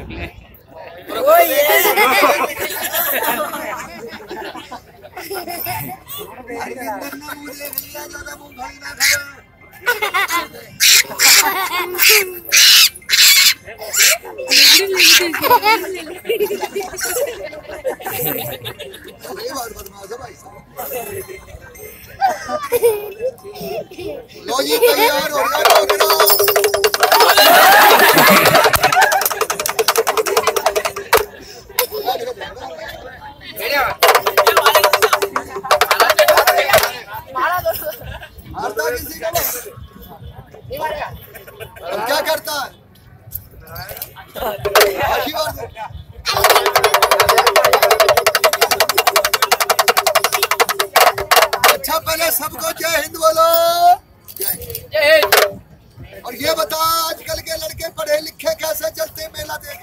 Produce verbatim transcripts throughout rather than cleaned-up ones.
लो जी तैयार हो गया मारता किसी का क्या करता है अच्छा पहले सबको जय हिंद बोलो। जय हिंद। और ये बता आजकल के लड़के पढ़े लिखे कैसे चलते हैं मेला देख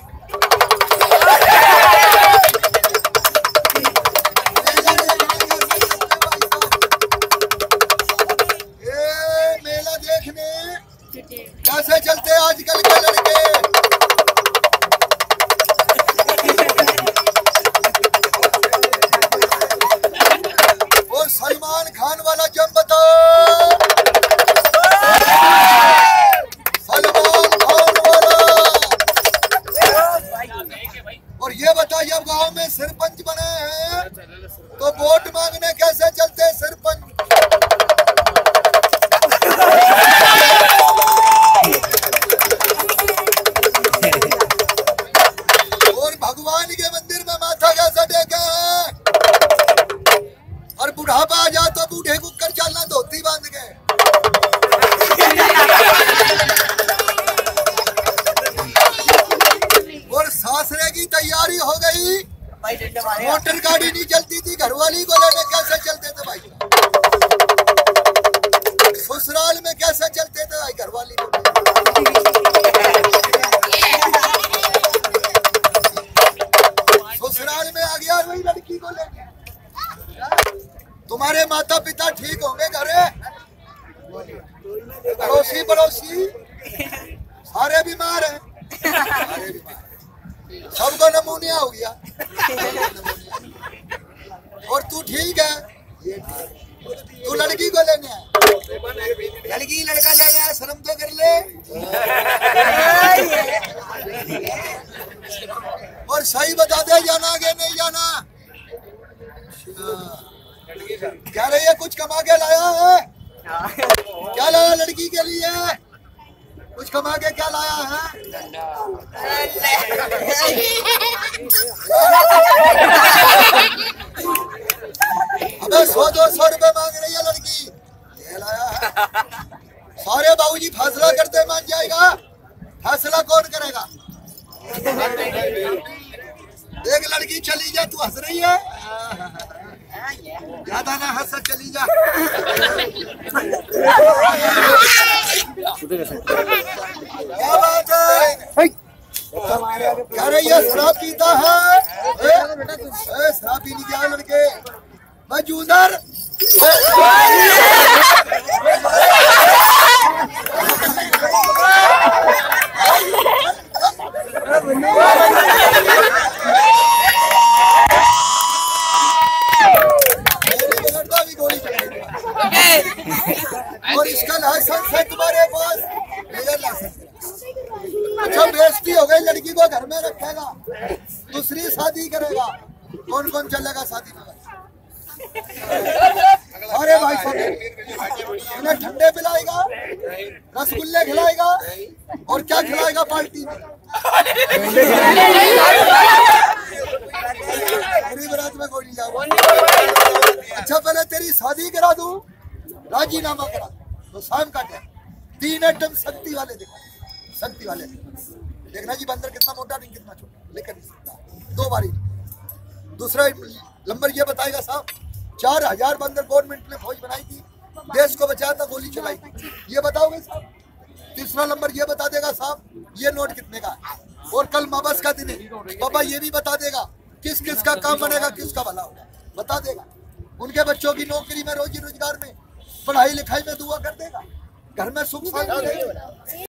ये मेला देखने कैसे चलते हैं आजकल के लड़के। सलमान खान वाला जब बताओ सलमान खान वाला। और ये बता जब गांव में सरपंच बने हैं तो वोट मांगने कैसे चलते हैं सरपंच। और भगवान के मंदिर में माथा कैसे टेका है और बुढ़ापा आ जाओ तो बूढ़े को कर चलना धोती बांध के। और सासरे की तैयारी हो गई मोटर गाड़ी नहीं चलती थी घरवाली को लेने कैसे चलते थे भाई। ससुराल में कैसे चलते थे भाई घरवाली को। ससुराल में आ गया वही लड़की को लेके। तुम्हारे माता पिता ठीक होंगे घरे पड़ोसी पड़ोसी सारे बीमार हैं सारे बीमार सबको नमूनिया हो गया और तू ठीक है तू लड़की को लेने है लड़की लड़का लेने है शर्म तो कर ले। और सही बता दे जाना आगे नहीं जाना। क्या रही है कुछ कमा के लाया है क्या लाया लड़की के लिए कुछ कमा के क्या लाया है। अबे सौ दो सौ रुपए मांग रही है लड़की ये लाया है। सारे बाबूजी फैसला करते मान जाएगा फैसला कौन करेगा। देख लड़की चली जा तू हंस रही है ज्यादा ना हंस चली जा। क्या बात है क्या रही है शराब पीता है शराब पीने क्या लड़के मजूदर। और इसका लाइसेंस है तुम्हारे पास मेरा लाइसेंस। अच्छा बेइज्जती हो गई लड़की को घर में रखेगा दूसरी शादी करेगा कौन कौन चलेगा शादी में। अरे भाई उन्हें ठंडे पिलाएगा रसगुल्ले खिलाएगा और क्या खिलाएगा पार्टी में। पूरी बारात में कोई नहीं जाएगा। अच्छा पहले तेरी शादी करा दूं राजीनामा करा तो शाम का टाइम तीन आइटम शक्ति वाले देखो शक्ति वाले देखना जी बंदर कितना मोटा नहीं कितना छोटा लेकर नहीं सकता दो बारी। दूसरा नंबर ये बताएगा साहब चार हजार बंदर गवर्नमेंट ने फौज बनाई थी देश को बचाया था गोली चलाई थी ये बताओगे साहब। तीसरा नंबर ये बता देगा साहब ये नोट कितने का और कल माबस का दिन है बाबा ये भी बता देगा किस किस का काम बनेगा किसका भला होगा बता देगा। उनके बच्चों की नौकरी में रोजी रोजगार में पढ़ाई लिखाई में दुआ कर देगा घर में सुख शांति।